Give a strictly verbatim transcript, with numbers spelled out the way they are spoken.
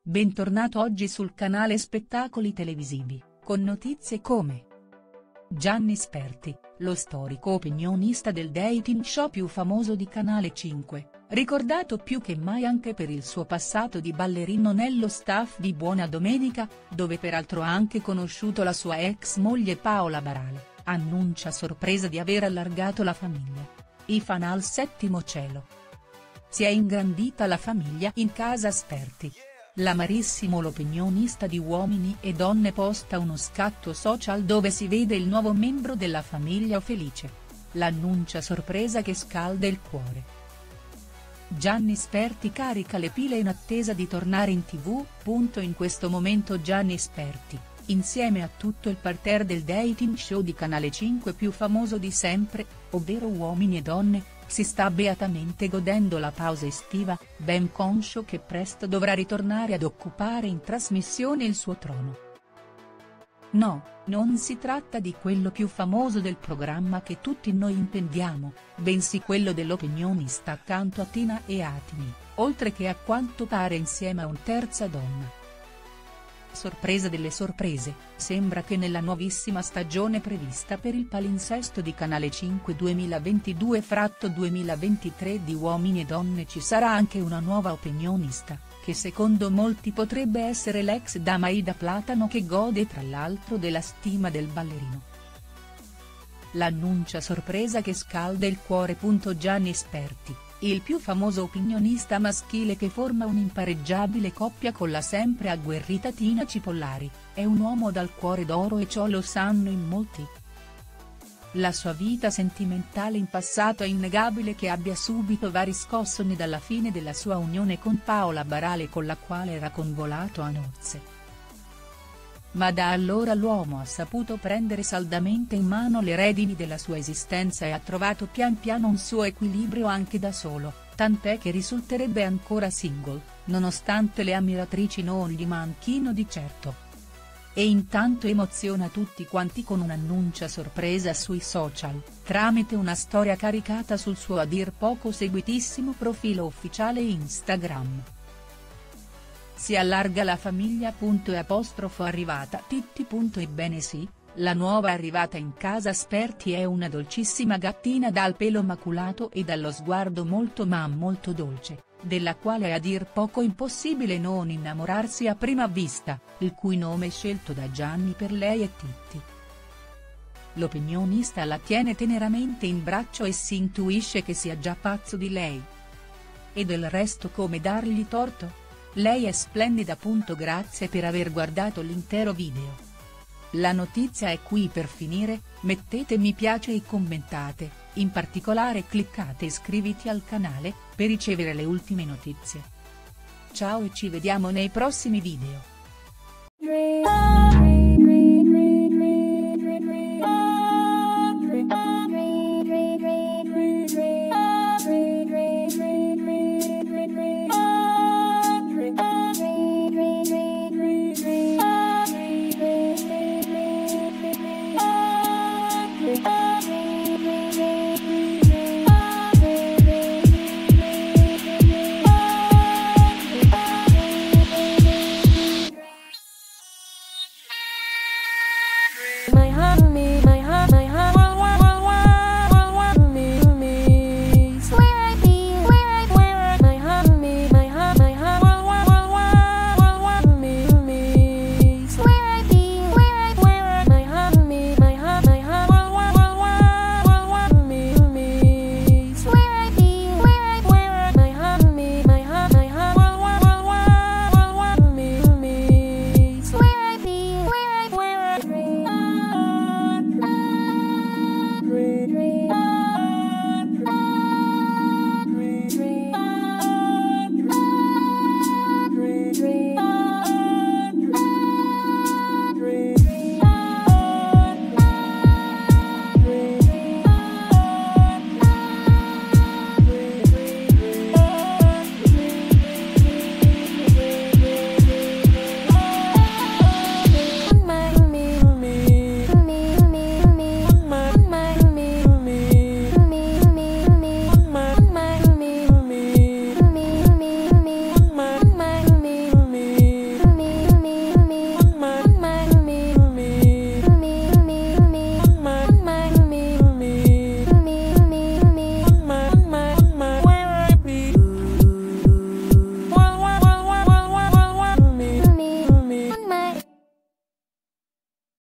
Bentornato oggi sul canale Spettacoli Televisivi, con notizie come Gianni Sperti, lo storico opinionista del dating show più famoso di Canale cinque, ricordato più che mai anche per il suo passato di ballerino nello staff di Buona Domenica, dove peraltro ha anche conosciuto la sua ex moglie Paola Barale, annuncia sorpresa di aver allargato la famiglia. I fan al settimo cielo. Si è ingrandita la famiglia in casa Sperti. L'amarissimo l'opinionista di Uomini e Donne posta uno scatto social dove si vede il nuovo membro della famiglia felice. L'annuncia sorpresa che scalda il cuore. Gianni Sperti carica le pile in attesa di tornare in tv. In questo momento Gianni Sperti, insieme a tutto il parterre del dating show di Canale cinque più famoso di sempre, ovvero Uomini e Donne, si sta beatamente godendo la pausa estiva, ben conscio che presto dovrà ritornare ad occupare in trasmissione il suo trono. No, non si tratta di quello più famoso del programma che tutti noi intendiamo, bensì quello dell'opinionista accanto a Tina e Atini, oltre che a quanto pare insieme a un terza donna. Sorpresa delle sorprese, sembra che nella nuovissima stagione prevista per il palinsesto di Canale cinque duemilaventidue duemilaventitré di Uomini e Donne ci sarà anche una nuova opinionista, che secondo molti potrebbe essere l'ex dama Aida Platano, che gode tra l'altro della stima del ballerino. L'annuncia sorpresa che scalda il cuore. Gianni Sperti, il più famoso opinionista maschile che forma un'impareggiabile coppia con la sempre agguerrita Tina Cipollari, è un uomo dal cuore d'oro e ciò lo sanno in molti. La sua vita sentimentale in passato è innegabile che abbia subito vari scossoni dalla fine della sua unione con Paola Barale, con la quale era convolato a nozze. Ma da allora l'uomo ha saputo prendere saldamente in mano le redini della sua esistenza e ha trovato pian piano un suo equilibrio anche da solo, tant'è che risulterebbe ancora single, nonostante le ammiratrici non gli manchino di certo. E intanto emoziona tutti quanti con un'annuncia sorpresa sui social, tramite una storia caricata sul suo a dir poco seguitissimo profilo ufficiale Instagram. Si allarga la famiglia. E apostrofo arrivata Titti. Ebbene sì, la nuova arrivata in casa Sperti è una dolcissima gattina dal pelo maculato e dallo sguardo molto ma molto dolce, della quale è a dir poco impossibile non innamorarsi a prima vista, il cui nome scelto da Gianni per lei è Titti. L'opinionista la tiene teneramente in braccio e si intuisce che sia già pazzo di lei. E del resto come dargli torto? Lei è splendida. Grazie per aver guardato l'intero video. La notizia è qui per finire, mettete mi piace e commentate, in particolare cliccate iscriviti al canale, per ricevere le ultime notizie. Ciao e ci vediamo nei prossimi video.